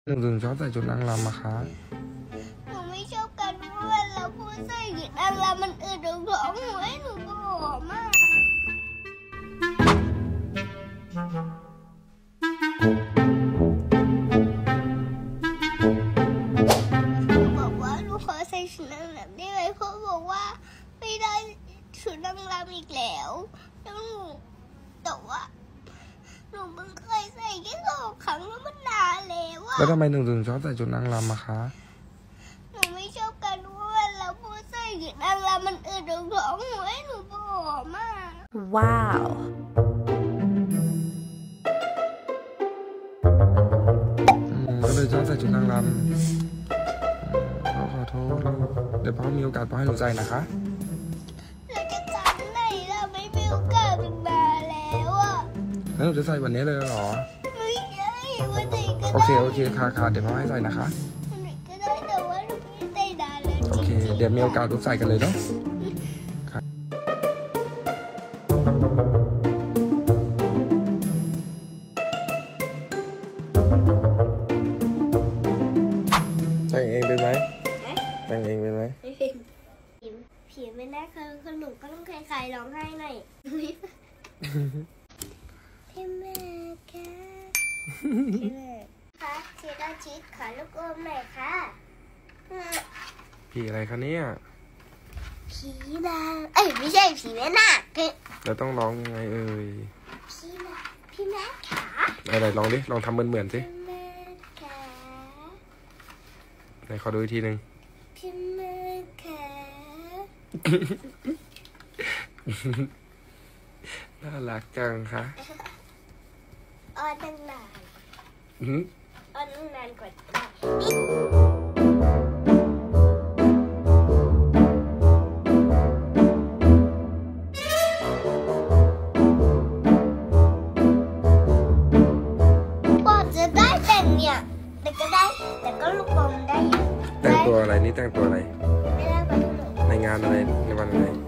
หนูถึงชอบใส่ชุดนางรำอะคะหนูไม่ชอบการเพราะเวลาพูดใส่ชุดนางรำมันอืดท้องหัวให้หนูก็หอมมากหนูบอกว่าหนูขอใส่ชุดนางรำได้ไหมเพราะบอกว่าไม่ได้ชุดนางรำอีกแล้วแล้วหนูแต่ว่าหนูเพิ่งเคยใส่แค่2 ครั้งแล้วมันนานแล้วอะแล้วทำไมหนูถึงชอบใส่ชุดนางรำอะคะหนูไม่ชอบการเพราะเวลาพูดใส่ชุดนางรำมันอืดท้องหัวให้หนูก็หอมมากว้าวก็เลยชอบใส่ชุดนางรำพ่อขอโทษเดี๋ยวพ่อมีโอกาสพ่อให้หนูใส่นะคะแล้วจะจำไหนล่ะไม่มีโอกาสเป็นมาแล้วอ่ะแล้วหนูจะใส่วันนี้เลยเหรอไม่ใช่วันไหนก็ได้โอเคค่ะเดี๋ยวพ่อให้ใส่นะคะวันไหนก็ได้แต่ว่าหนูไม่ได้นานแล้วโอเคเดี๋ยวมีโอกาสทุกใส่กันเลยเนาะแต่งเองเป็นไหมแต่งเองเป็นไหมผีไม่ได้คือหนูก็ต้องใครร้องไห้หน่อยพี่แม่ค่ะพี่แม่คะชีดาชิดขอลูกอมหน่อยค่ะผีอะไรคะเนี่ยผีนางไม่ใช่ผีแม่นาคแล้วต้องร้องยังไงเอ่ยพี่แม่ขาอะไรลองดิลองทำเหมือนสิพี่แม่ขาไหนขอดูอีกทีหนึ่งพี่แม่ขาน่ารักจังค่ะอ้อนตั้งนานอ้อนตั้งนานกว่าจะได้แต่งเนี่ยแต่ก็ลูกบอลได้แต่งตัวอะไรนี่แต่งตัวอะไรไม่ได้ไปที่ไหนในงานอะไรในวันอะไร